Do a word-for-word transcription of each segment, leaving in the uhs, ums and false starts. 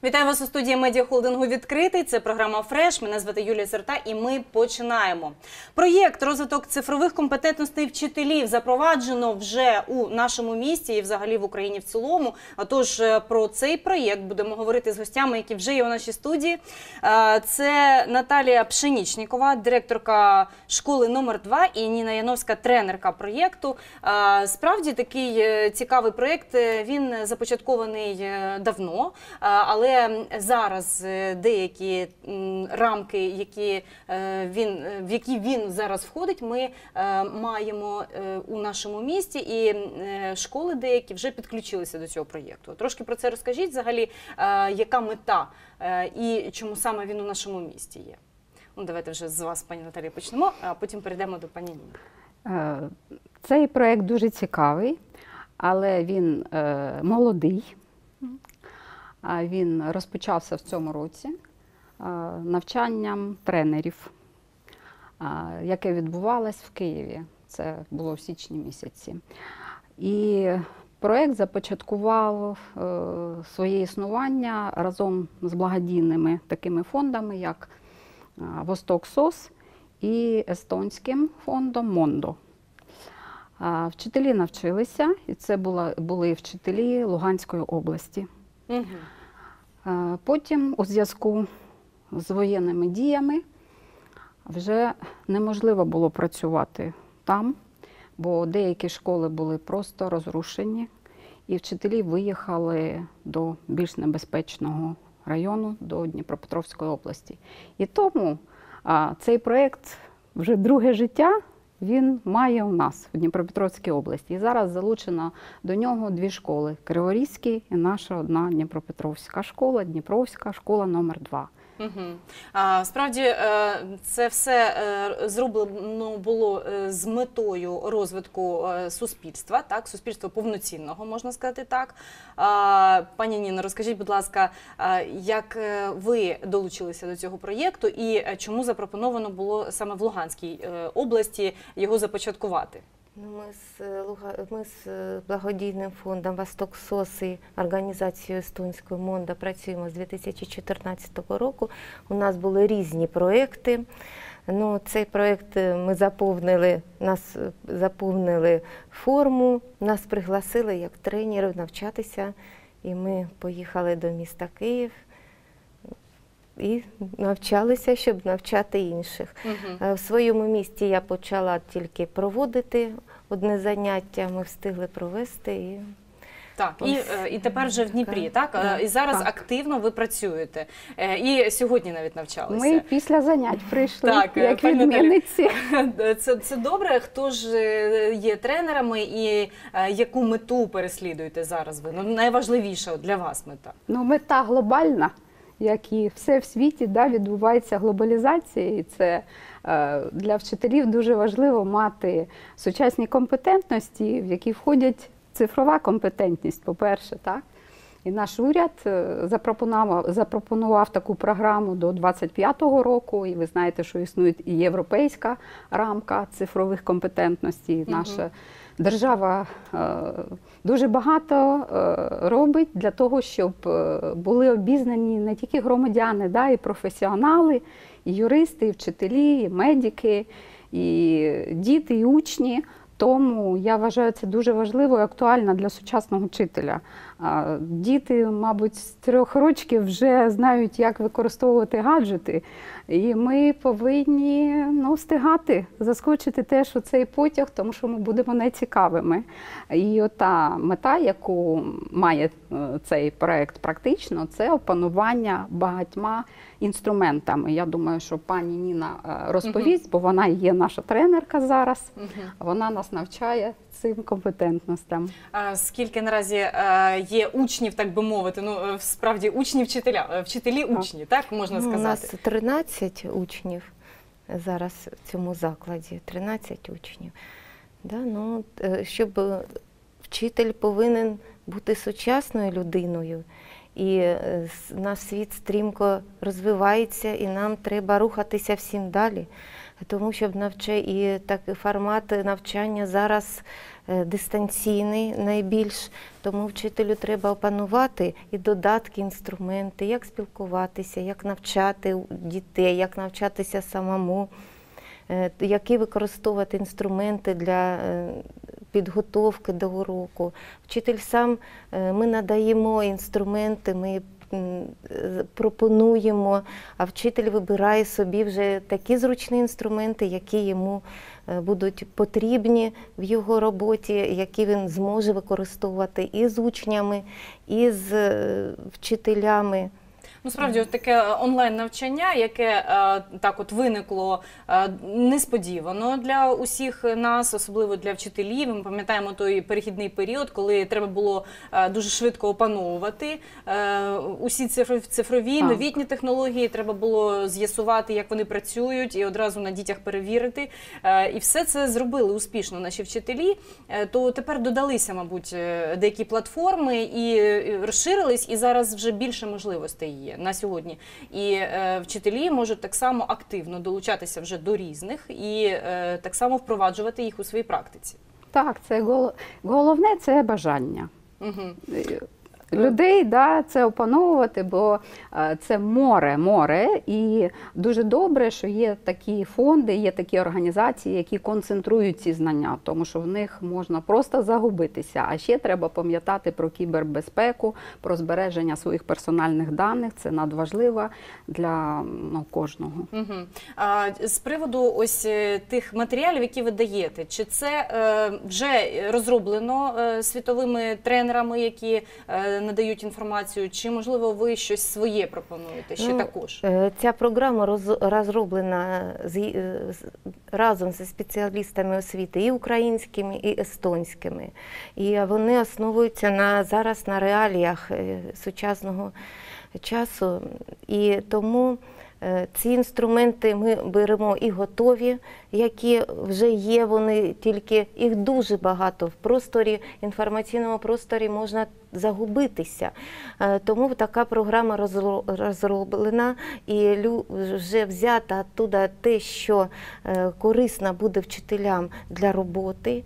Вітаю вас у студії медіахолдингу «Відкритий». Це програма «Фреш». Мене звати Юлія Серта і ми починаємо. Проєкт «Розвиток цифрових компетентностей вчителів» запроваджено вже у нашому місті і взагалі в Україні в цілому. Отож, про цей проєкт будемо говорити з гостями, які вже є у нашій студії. Це Наталія Пшенічнікова, директорка школи номер два, і Ніна Яновська, тренерка проєкту. Справді такий цікавий проєкт, він започаткований давно, але зараз деякі рамки, які він, в які він зараз входить, ми маємо у нашому місті, і школи деякі вже підключилися до цього проєкту. Трошки про це розкажіть взагалі, яка мета і чому саме він у нашому місті є. Ну, давайте вже з вас, пані Наталія, почнемо, а потім перейдемо до пані Ніни. Цей проєкт дуже цікавий, але він е, молодий. Він розпочався в цьому році е, навчанням тренерів, е, яке відбувалось в Києві. Це було в січні місяці. І проєкт започаткував е, своє існування разом з благодійними такими фондами, як Восток СОС і естонським фондом Мондо. Вчителі навчилися, і це були, були вчителі Луганської області. Угу. Потім у зв'язку з воєнними діями вже неможливо було працювати там, бо деякі школи були просто розрушені, і вчителі виїхали до більш небезпечного району, до Дніпропетровської області. І тому а, цей проєкт вже друге життя він має у нас в Дніпропетровській області. І зараз залучено до нього дві школи – Криворізький і наша одна Дніпропетровська школа, Дніпровська школа номер два. Угу. А, справді, це все зроблено було з метою розвитку суспільства, так, суспільства повноцінного, можна сказати так. А, пані Ніно, розкажіть, будь ласка, як ви долучилися до цього проєкту і чому запропоновано було саме в Луганській області його започаткувати? Ну, ми, з, ми з благодійним фондом «Восток СОС» і організацією естонської Мондо працюємо з дві тисячі чотирнадцятого року. У нас були різні проєкти. Ну, цей проєкт ми заповнили, нас заповнили форму, нас пригласили як тренерів навчатися. І ми поїхали до міста Київ і навчалися, щоб навчати інших. Угу. В своєму місті я почала тільки проводити одне заняття, ми встигли провести. І... Так, і, і тепер вже в Дніпрі, так? так? І зараз так. активно ви працюєте. І сьогодні навіть навчалися. Ми після занять прийшли, так, як відмінниці. Це, це добре. Хто ж є тренерами і яку мету переслідуєте зараз ви? Ну, найважливіша для вас мета? Ну, мета глобальна. Як і все в світі, да, відбувається глобалізація, і це е, для вчителів дуже важливо мати сучасні компетентності, в які входять цифрова компетентність, по-перше, так. І наш уряд запропонував, запропонував таку програму до двадцять п'ятого року, і ви знаєте, що існує і європейська рамка цифрових компетентностей. Наша угу. держава е, дуже багато е, робить для того, щоб були обізнані не тільки громадяни, да, і професіонали, і юристи, і вчителі, і медики, і діти, і учні. Тому я вважаю, це дуже важливо і актуально для сучасного вчителя. Діти, мабуть, з трьох років вже знають, як використовувати гаджети. І ми повинні ну, встигати заскочити теж у цей потяг, тому що ми будемо найцікавими. І ота мета, яку має цей проєкт практично, це опанування багатьма інструментами. Я думаю, що пані Ніна розповість, бо вона є наша тренерка зараз, вона нас навчає цим компетентностям. А скільки наразі є учнів, так би мовити, ну справді учні-вчителя, вчителі-учні, так можна сказати? У нас тринадцять учнів зараз в цьому закладі, тринадцять учнів. Да, ну, щоб вчитель повинен бути сучасною людиною І е, с- наш світ стрімко розвивається, і нам треба рухатися всім далі. Тому що навча... і такий формат навчання зараз е, дистанційний найбільш, тому вчителю треба опанувати і додатки, інструменти, як спілкуватися, як навчати дітей, як навчатися самому, е, які використовувати інструменти для е, підготовки до уроку. Вчитель сам, е, ми надаємо інструменти, ми м, е, пропонуємо, а вчитель вибирає собі вже такі зручні інструменти, які йому е, будуть потрібні в його роботі, які він зможе використовувати і з учнями, і з е, вчителями. Ну, справді, от таке онлайн-навчання, яке е, так от виникло е, несподівано для усіх нас, особливо для вчителів. Ми пам'ятаємо той перехідний період, коли треба було е, дуже швидко опановувати е, усі цифрові, цифрові Так. новітні технології, треба було з'ясувати, як вони працюють, і одразу на дітях перевірити. Е, і все це зробили успішно наші вчителі. Е, то тепер додалися, мабуть, е, деякі платформи і е, розширились, і зараз вже більше можливостей є на сьогодні. І е, вчителі можуть так само активно долучатися вже до різних і е, так само впроваджувати їх у своїй практиці. Так, це гол- головне – це бажання. Угу. Людей, да, це опановувати, бо е, це море, море, і дуже добре, що є такі фонди, є такі організації, які концентрують ці знання, тому що в них можна просто загубитися. А ще треба пам'ятати про кібербезпеку, про збереження своїх персональних даних, це надважливо для ну, кожного. Угу. А з приводу ось е, тих матеріалів, які ви даєте, чи це е, вже розроблено е, світовими тренерами, які е, надають інформацію, чи, можливо, ви щось своє пропонуєте ще Ну, також? Е, Ця програма роз- розроблена з, е, з- разом зі спеціалістами освіти і українськими, і естонськими. І вони основуються на, зараз на реаліях е, сучасного часу. І тому е, ці інструменти ми беремо і готові, які вже є, вони тільки, їх дуже багато в просторі, інформаційному просторі можна загубитися. Е, Тому така програма розро- розроблена, і лю- вже взята оттуда те, що е, корисно буде вчителям для роботи,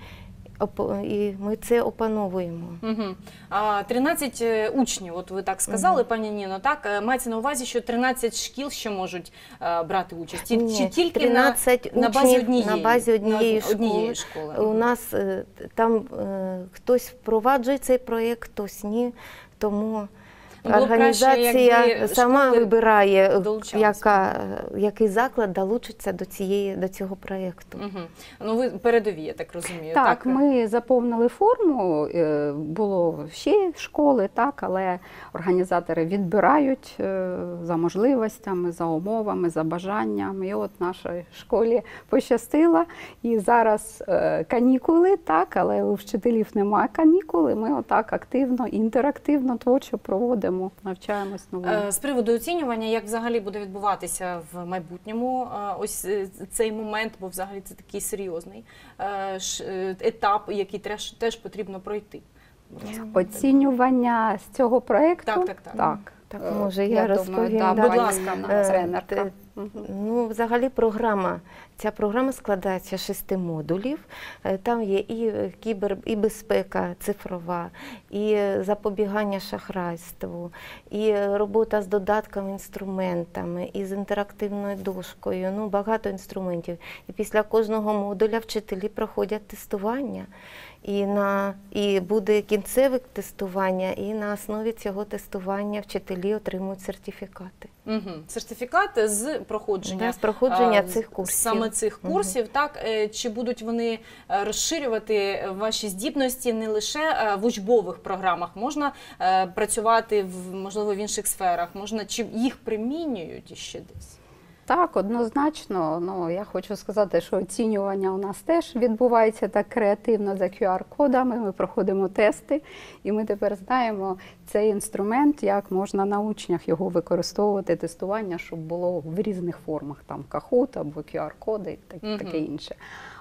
Оп- і ми це опановуємо. Угу. А, тринадцять е, учнів, от ви так сказали, пані Ніно, так? Е, Мається на увазі, що тринадцять шкіл ще можуть е, брати участь? Ті- Ні, Чи тільки тринадцять на, на базі учнів однієї? на базі однієї На школи. однієї школи. У нас е, там е, хтось впроваджує цей проєкт, хтось ні. Тому Ну, було б краще, організація якби сама школи вибирає, долучалися. яка, який заклад долучиться до, цієї, до цього проєкту. Угу. Ну, ви передові, я так розумію. Так, ми заповнили форму, е, було ще школи, так, але організатори відбирають е, за можливостями, за умовами, за бажанням. І от нашій школі пощастило. І зараз е, канікули, так, але у вчителів немає канікули. Ми отак активно, інтерактивно, творчо проводимо, навчаємось новому. Е, З приводу оцінювання, як взагалі буде відбуватися в майбутньому е, ось е, цей момент, бо взагалі це такий серйозний е, ш- е, етап, який теж, теж потрібно пройти. Оцінювання з цього проєкту? Так, так, так. Так, Так, Е, може, я думаю, розповім, да, да. Будь пані ласка. Ніна, Е, тренерка. те- Мгм. Ну, взагалі програма, ця програма складається з шести модулів. Е, Там є і кібер, і безпека цифрова, і запобігання шахрайству, і робота з додатками, інструментами, і з інтерактивною дошкою. Ну, багато інструментів. І після кожного модуля вчителі проходять тестування. І, на, і буде кінцеве тестування, і на основі цього тестування вчителі отримують сертифікати. Угу. Сертифікат з проходження, Да, з проходження а, цих курсів. Саме цих Мгм. курсів, так? Е, Чи будуть вони е, розширювати ваші здібності не лише е, в учбових програмах? Можна е, працювати, в, можливо, в інших сферах? Можна, чи їх примінюють іще десь? Так, однозначно. Ну, я хочу сказати, що оцінювання у нас теж відбувається так креативно за кю ар-кодами. Ми проходимо тести, і ми тепер знаємо цей інструмент, як можна на учнях його використовувати, тестування, щоб було в різних формах, там Kahoot або кю ар-коди і так, Мгм. таке інше.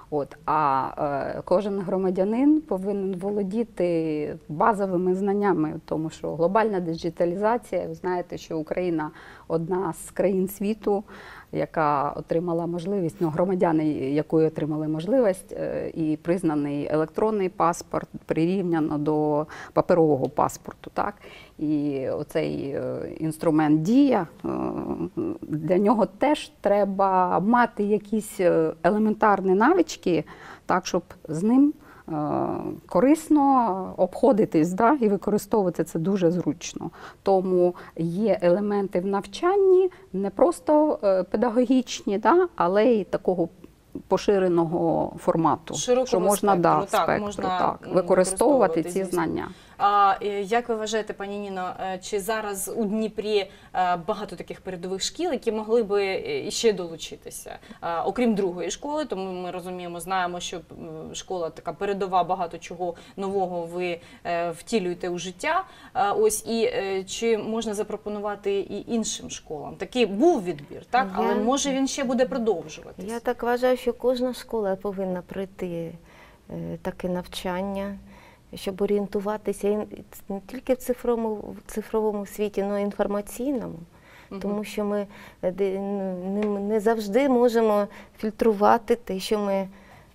От, а е, кожен громадянин повинен володіти базовими знаннями, тому що глобальна диджиталізація, ви знаєте, що Україна одна з країн світу, яка отримала можливість, ну, громадяни, якої отримали можливість, е, і признаний електронний паспорт прирівняно до паперового паспорту. Так? І оцей е, інструмент «Дія», е, для нього теж треба мати якісь елементарні навички, так, щоб з ним е, корисно обходитись, да, і використовувати це дуже зручно. Тому є елементи в навчанні не просто е, педагогічні, да, але й такого поширеного формату, Широкого що можна, спектру, да, так, спектру, можна, так, м, використовувати ці використовувати, знання. А е, як ви вважаєте, пані Ніно, е, чи зараз у Дніпрі е, багато таких передових шкіл, які могли би е, іще долучитися? Е, Окрім другої школи, тому ми розуміємо, знаємо, що м, школа така передова, багато чого нового ви е, втілюєте у життя. Е, Ось, і е, чи можна запропонувати і іншим школам? Такий був відбір, так? Я- Але може він ще буде продовжуватися? Я так вважаю, що кожна школа повинна пройти е, таке навчання, щоб орієнтуватися і не тільки в цифровому, в цифровому світі, але й інформаційному. Мгм. Тому що ми е, де- не, не завжди можемо фільтрувати те, що ми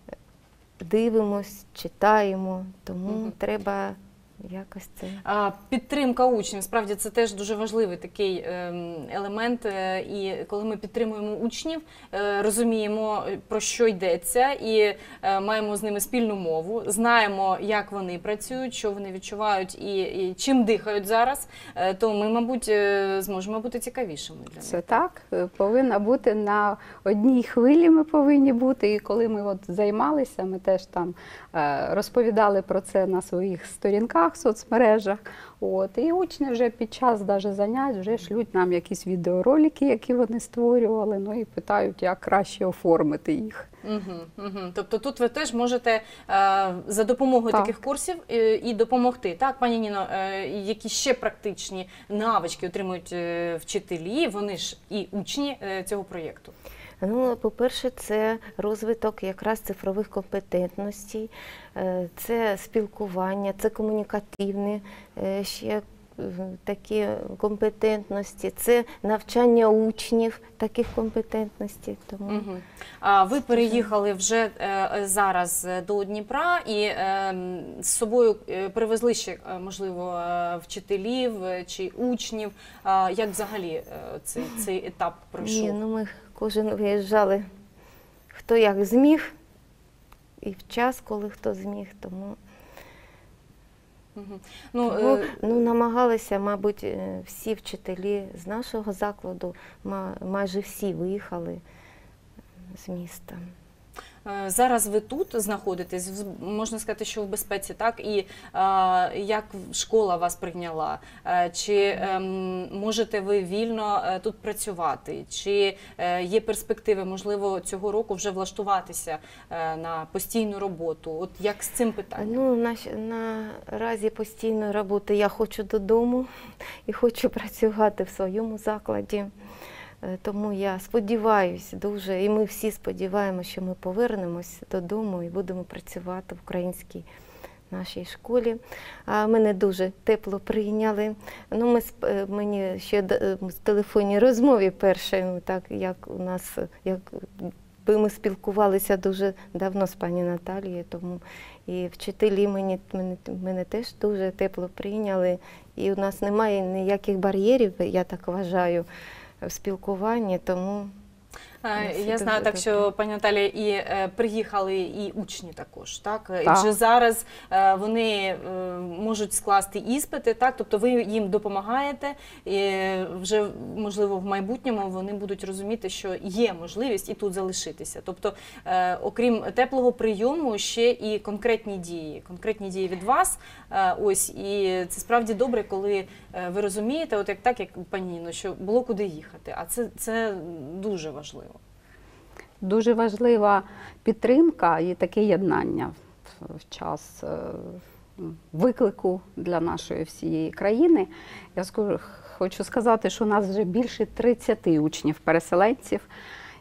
дивимось, читаємо. Тому Мгм. треба якось це. А, Підтримка учнів, справді це теж дуже важливий такий ем, елемент. е, І коли ми підтримуємо учнів, е, розуміємо, про що йдеться, і е, маємо з ними спільну мову, знаємо, як вони працюють, що вони відчувають і, і чим дихають зараз, е, то ми, мабуть, е, зможемо бути цікавішими для них. Це так, е, повинна бути на одній хвилі, ми повинні бути. І коли ми от займалися, ми теж там е, розповідали про це на своїх сторінках в соцмережах. От, і учні вже під час даже занять вже шлють нам якісь відеоролики, які вони створювали, ну і питають, як краще оформити їх. Угу, угу. Тобто тут ви теж можете е, за допомогою Так. таких курсів е, і допомогти. Так, пані Ніно, е, які ще практичні навички отримують е, вчителі, вони ж і учні е, цього проєкту? Ну, по-перше, це розвиток якраз цифрових компетентностей, е, це спілкування, це комунікативні е, ще е, такі компетентності, це навчання учнів таких компетентностей. Тому Угу. А ви переїхали вже е, зараз до Дніпра і е, з собою е, привезли ще, е, можливо, е, вчителів е, чи учнів. А як взагалі е, цей, цей етап пройшов? ні, ну ми кожен виїжджали, хто як зміг, і в час, коли хто зміг. Тому, Угу. Ну, тому е, ну, намагалися, мабуть, е, всі вчителі з нашого закладу, ма- майже всі виїхали з міста. Е, Зараз ви тут знаходитесь, в- можна сказати, що в безпеці, так? І е, як школа вас прийняла? Е, Чи ем, можете ви вільно е, тут працювати? Чи е, є перспективи, можливо, цього року вже влаштуватися е, на постійну роботу? От як з цим питанням? Ну, на, наразі постійної роботи я хочу додому і хочу працювати в своєму закладі. Е, Тому я сподіваюся дуже, і ми всі сподіваємося, що ми повернемось додому і будемо працювати в українській нашій школі. А мене дуже тепло прийняли. Ну, ми, сп- е, мені ще д- е, в телефонній розмові першій, ну, так як у нас, як би ми спілкувалися дуже давно з пані Наталією, тому і вчителі мені, мене, мене теж дуже тепло прийняли. І у нас немає ніяких бар'єрів, я так вважаю, в спілкуванні, тому Е, Всі Я дуже знаю так, добре. що, пані Наталія, і е, приїхали і учні також, так? І Так. вже зараз е, вони е, можуть скласти іспити, так? Тобто ви їм допомагаєте, і вже, можливо, в майбутньому вони будуть розуміти, що є можливість і тут залишитися. Тобто, е, окрім теплого прийому, ще і конкретні дії, конкретні дії від вас. Е, ось, і це справді добре, коли е, ви розумієте, от як так, як пані Ніно, що було куди їхати, а це, це дуже важливо. Дуже важлива підтримка і таке єднання в- в час е, виклику для нашої всієї країни. Я скажу, хочу сказати, що у нас вже більше тридцяти учнів-переселенців,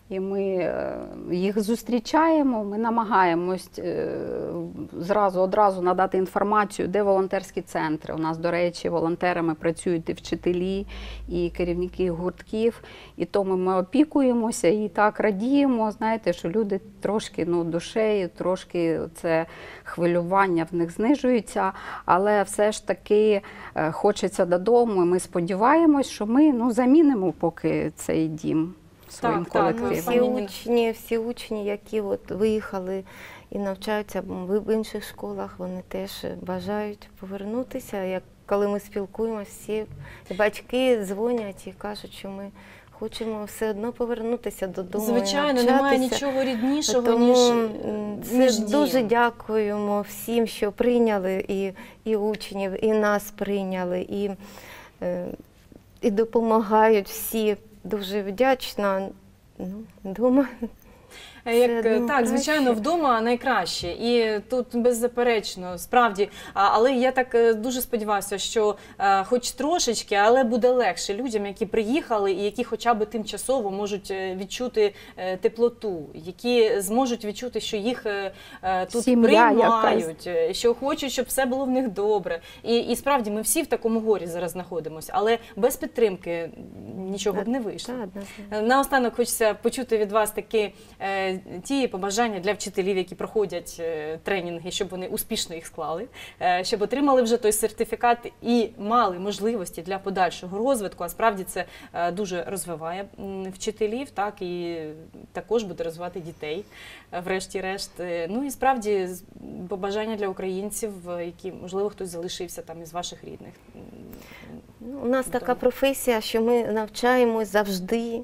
І ми е, їх зустрічаємо, ми намагаємось е, зразу одразу надати інформацію, де волонтерські центри. У нас, до речі, волонтерами працюють і вчителі, і керівники гуртків. І тому ми опікуємося і так радіємо, знаєте, що люди трошки ну, душею, трошки це хвилювання в них знижується, але все ж таки е, хочеться додому. І ми сподіваємось, що ми ну, замінимо поки цей дім своїм Так, так, колективом. Всі Пані Ніно. учні, всі учні, які от виїхали і навчаються в в інших школах, вони теж бажають повернутися. Як коли ми спілкуємося, всі батьки дзвонять і кажуть, що ми хочемо все одно повернутися додому. і Звичайно, немає навчатися. нічого ріднішого, Тому ніж, м, це ніж дуже дім. дякуємо всім, що прийняли і, і учнів, і нас прийняли, і, е, і допомагають всі. Дуже вдячна. Ну, дома. Як, Все одно так, звичайно, краще. вдома найкраще. І тут беззаперечно, справді. А, але я так е, дуже сподіваюся, що е, хоч трошечки, але буде легше людям, які приїхали і які хоча б тимчасово можуть е, відчути е, теплоту, які зможуть відчути, що їх е, е, тут Сім'я приймають, е, що хочуть, щоб все було в них добре. І, і справді ми всі в такому горі зараз знаходимося, але без підтримки нічого б не вийшло. Так, однозначно. Наостанок хочеться почути від вас такі е, ті побажання для вчителів, які проходять е, тренінги, щоб вони успішно їх склали, е, щоб отримали вже той сертифікат і мали можливості для подальшого розвитку. А справді це е, дуже розвиває м, вчителів, так і також буде розвивати дітей, е, врешті-решт. Е, Ну і справді з- побажання для українців, е, які, можливо, хтось залишився там із ваших рідних. Ну, у нас така Вдома. професія, що ми навчаємось завжди.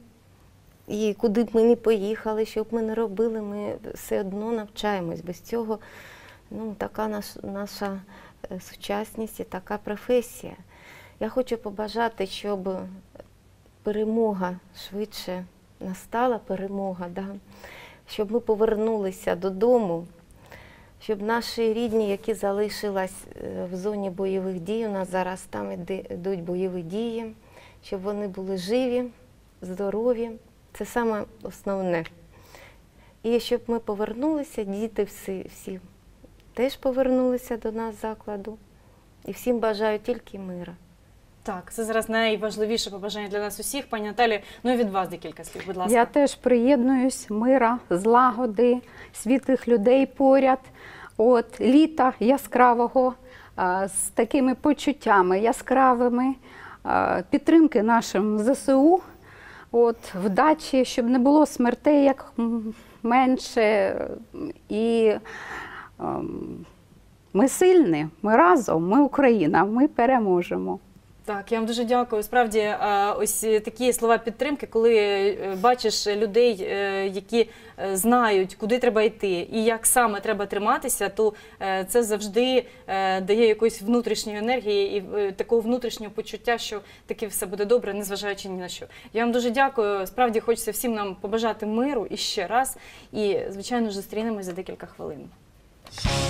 І куди б ми не поїхали, що б ми не робили, ми все одно навчаємось. Без цього ну, така наш, наша е, сучасність і така професія. Я хочу побажати, щоб перемога швидше настала, перемога, да? Щоб ми повернулися додому, щоб наші рідні, які залишились е, в зоні бойових дій, у нас зараз там іде- йдуть бойові дії, щоб вони були живі, здорові. Це саме основне. І щоб ми повернулися, діти всі, всі теж повернулися до нас з закладу. І всім бажаю тільки мира. Так, це зараз найважливіше побажання для нас усіх. Пані Наталі, ну і від вас декілька слів, будь ласка. Я теж приєднуюсь, мира, злагоди, світлих людей поряд, от, літа яскравого, а, з такими почуттями яскравими, а, підтримки нашим зе се у, от, вдачі, щоб не було смертей як м, менше. І ем, ми сильні, ми разом, ми Україна, ми переможемо. Так, я вам дуже дякую. Справді, е, ось такі слова підтримки, коли е, бачиш людей, е, які е, знають, куди треба йти і як саме треба триматися, то е, це завжди е, дає якоїсь внутрішньої енергії і е, такого внутрішнього почуття, що таки все буде добре, незважаючи ні на що. Я вам дуже дякую. Справді хочеться всім нам побажати миру і ще раз. І, звичайно ж, зустрінемось за декілька хвилин.